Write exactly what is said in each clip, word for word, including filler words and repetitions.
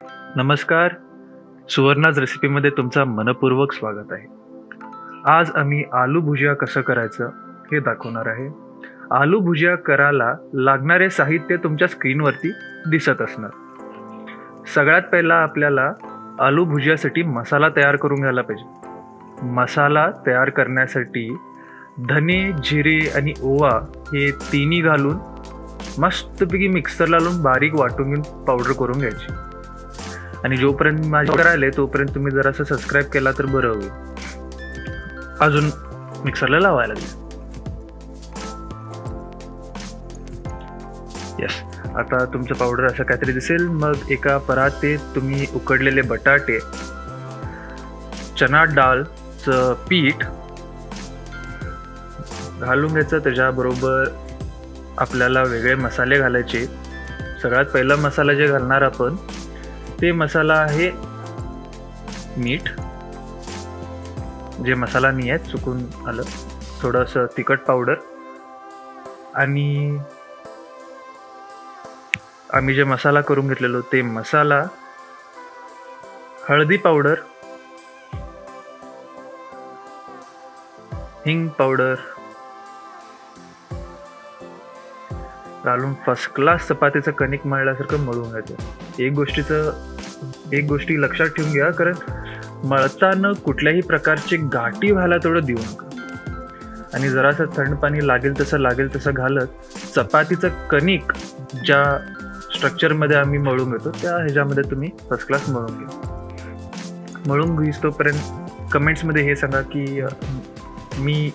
नमस्कार, सुवर्णाज रेसिपीमध्ये तुमचा मनपूर्वक स्वागत आहे. आज आम्ही आलू भुजिया कसं करायचं हे दाखवणार आहे. आलू भुजिया करायला लागणारे साहित्य तुमच्या स्क्रीनवरती दिसत असणार. सगळ्यात पहिला आपल्याला आलू भुजियासाठी मसाला तयार करून घ्यायला पाहिजे. मसाला तयार करण्यासाठी धने, जिरे आणि ओवा हे तिन्ही घालून मस्तपैकी मिक्सरला लावून बारीक वाटून घेऊन पावडर करून घ्यायची. आणि जोपर्यंत माझे करायला तोपर्यंत तुम्ही जरासं सबस्क्राईब केला तर बरं होईल. अजून मिक्सरला लावायला लागेल. यस, आता तुमचं पावडर असं काहीतरी दिसेल. मग एका परातीत तुम्ही उकडलेले बटाटे, चना डाळचं पीठ घालून घ्यायचं. त्याच्याबरोबर आपल्याला वेगळे मसाले घालायचे. सगळ्यात पहिला मसाला जे घालणार आपण ते मसाला आहे मीठ, जे मसाला नाही आहे, चुकून आलं. थोडंसं तिखट पावडर आणि आम्ही जे मसाला करून घेतलेलो ते मसाला, हळदी पावडर, हिंग पावडर घालून फर्स्ट क्लास चपातीचं कणिक मळल्यासारखं मळून घ्यायचं. एक गोष्टीचं एक गोष्टी लक्षात ठेवून घ्या, कारण मळताना कुठल्याही प्रकारचे गाठी व्हायला तेवढं देऊ नका. आणि जरासं थंड पाणी लागेल तसं लागेल तसं घालत चपातीचं कणिक ज्या स्ट्रक्चरमध्ये आम्ही मळून घेतो त्या ह्याच्यामध्ये तुम्ही फर्स्ट क्लास मळून घ्या. मळून घेईस तोपर्यंत कमेंट्समध्ये हे सांगा की मी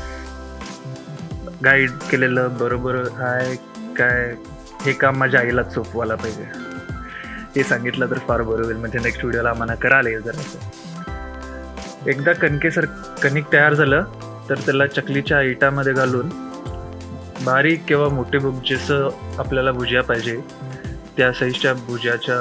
गाईड केलेलं बरोबर आहे काय, हे काम माझ्या आईलाच सोपवायला पाहिजे. हे सांगितलं तर फार बरं होईल, म्हणजे नेक्स्ट व्हिडिओला आम्हाला करायला येईल. जरा एकदा कणकेसर कणिक तयार झालं तर त्याला चकलीच्या इटामध्ये घालून बारीक किंवा मोठे जसं आपल्याला भुजिया पाहिजे त्या साईजच्या भुजियाच्या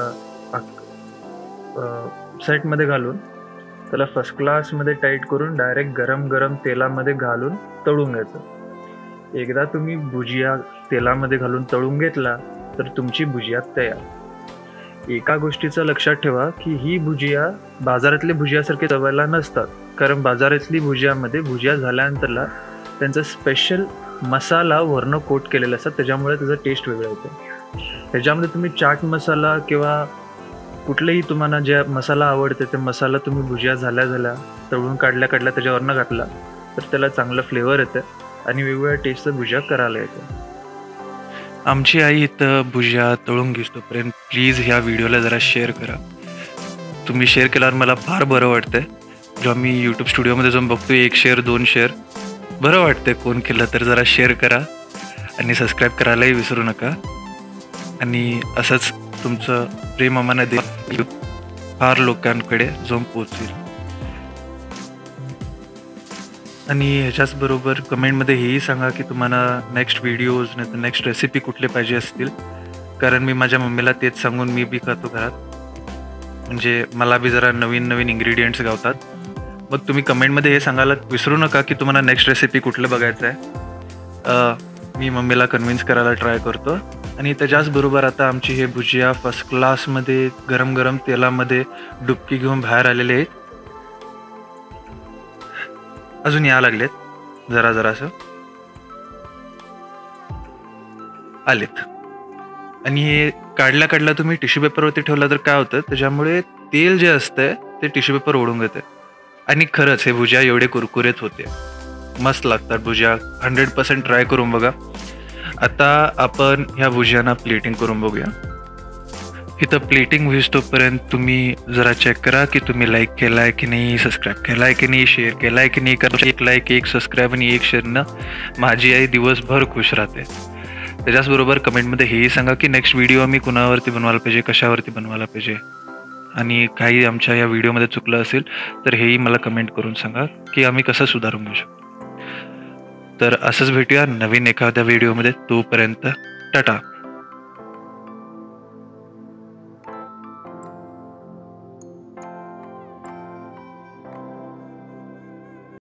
सेटमध्ये घालून त्याला फर्स्ट क्लासमध्ये टाईट करून डायरेक्ट गरम गरम तेलामध्ये घालून तळून घ्यायचं. एकदा तुम्ही भुजिया तेलामध्ये घालून तळून घेतला तर तुमची भुजिया तयार. एका गोष्टीचं लक्षात ठेवा की ही भुजिया बाजारातले भुजियासारखे चवायला नसतात, कारण बाजारातली भुजियामध्ये भुजिया झाल्यानंतरला त्यांचा स्पेशल मसाला वरनं कोट केलेला असतात, त्याच्यामुळे त्याचा टेस्ट वेगळा येतो. त्याच्यामध्ये तुम्ही चाट मसाला किंवा कुठलेही तुम्हाला जे मसाला आवडते ते मसाला तुम्ही भुजिया झाल्या झाल्या तळून काढल्या काढल्या त्याच्यावरनं घातला तर त्याला चांगलं फ्लेवर येतं आणि वेगवेगळ्या टेस्टचं भुजिया करायला येतं. आमची आई इथं भुजिया तळून घेतोपर्यंत प्लीज ह्या व्हिडिओला जरा शेअर करा. तुम्ही शेअर केल्यावर मला फार बरं वाटतंय. जेव्हा मी यूट्यूब स्टुडिओमध्ये जाऊन बघतो एक शेअर दोन शेअर बरं वाटतंय. कोण केलं तर जरा शेअर करा आणि सबस्क्राईब करायलाही विसरू नका. आणि असंच तुमचं प्रेम आम्हाला दे फार लोकांकडे जाऊन पोहोचेल. आणि ह्याच्याचबरोबर कमेंटमध्ये हेही सांगा की तुम्हाला नेक्स्ट व्हिडिओज नाही तर नेक्स्ट रेसिपी कुठले पाहिजे असतील, कारण मी माझ्या मम्मीला तेच सांगून मी बी खातो घरात. म्हणजे मला बी जरा नवीन नवीन इन्ग्रेडियंट्स गावतात. मग तुम्ही कमेंटमध्ये हे सांगायला विसरू नका की तुम्हाला नेक्स्ट रेसिपी कुठलं बघायचं आहे. मी मम्मीला कन्व्हिन्स करायला ट्राय करतो. आणि त्याच्याचबरोबर आता आमची हे भुजिया फर्स्ट क्लासमध्ये गरम गरम तेलामध्ये डुबकी घेऊन बाहेर आलेले आहेत. अजून या लागलेत जरा जरासं आलेत. आणि हे काढल्या काढल्या तुम्ही टिश्यू पेपरवरती ठेवला तर काय होतं, त्याच्यामुळे तेल जे असतंय ते टिश्यू पेपर ओढून घेते. आणि खरंच हे भुजिया एवढे कुरकुरीत होते, मस्त लागतात भुजिया. हंड्रेड पर्सेंट ट्राय करून बघा. आता आपण ह्या भुजियांना प्लेटिंग करून बघूया. इथं प्लेटिंग होईस तोपर्यंत तुम्ही जरा चेक करा की तुम्ही लाईक केला आहे की नाही, सबस्क्राईब केला आहे की नाही, शेअर केला आहे की नाही. कारण एक लाईक, एक सबस्क्राईब आणि एक शेअरनं माझी आई दिवसभर खुश राहते. त्याच्याचबरोबर कमेंटमध्ये हेही सांगा की नेक्स्ट व्हिडिओ आम्ही कुणावरती बनवायला पाहिजे, कशावरती बनवायला पाहिजे. आणि काही आमच्या या व्हिडिओमध्ये चुकलं असेल तर हेही मला कमेंट करून सांगा की आम्ही कसं सुधारून घेऊ शकतो. तर असंच भेटूया नवीन एखाद्या व्हिडिओमध्ये. तोपर्यंत टाटा.